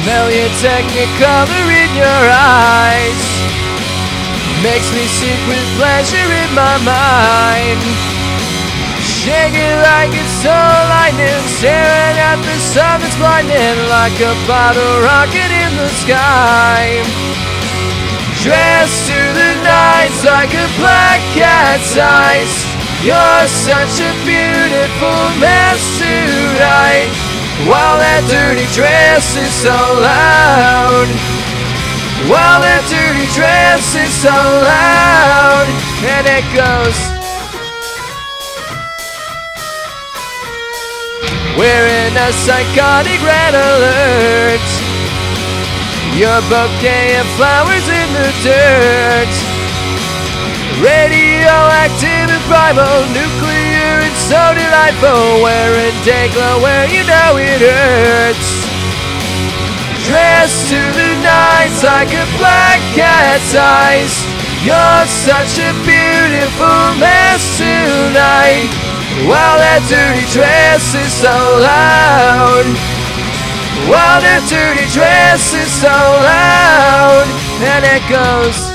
Smell your technicolor in your eyes. Makes me sick with pleasure in my mind. Shaking like it's so lightning, staring at the sun that's blinding, like a bottle rocket in the sky. Dressed to the nines like a black cat's eyes. You're such a beautiful mess tonight, while that dirty dress is so loud. While that dirty dress is so loud. And it goes. Wearing a psychotic red alert. Your bouquet of flowers in the dirt. Radioactive and primal, nuclear and so delightful. Wearing Dayglow where you know it hurts. Dressed to the nines like a black cat's eyes. You're such a beautiful mess tonight, while that dirty dress is so loud. While that dirty dress is so loud. And it goes.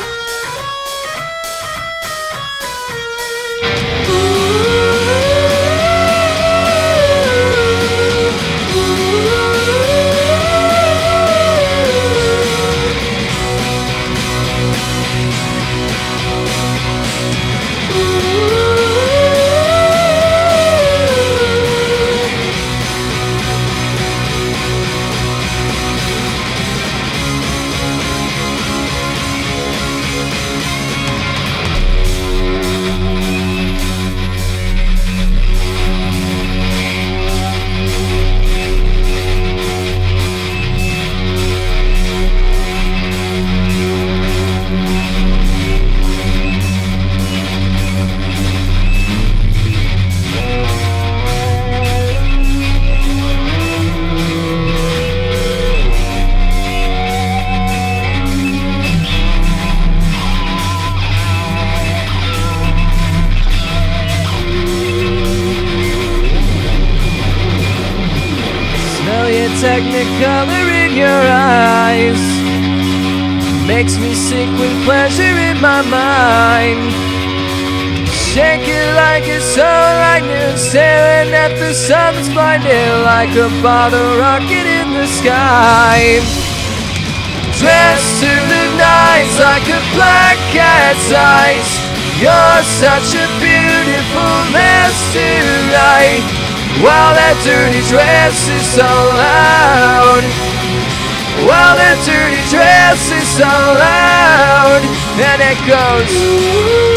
Technicolor in your eyes makes me sick with pleasure in my mind. Shaking like it's so lightning, staring at the sun that's blinding, like a bottle rocket in the sky. Dressed to the nines like a black cat's eyes. You're such a beautiful mess tonight, while that dirty dress is so loud. While that dirty dress is so loud. And it goes.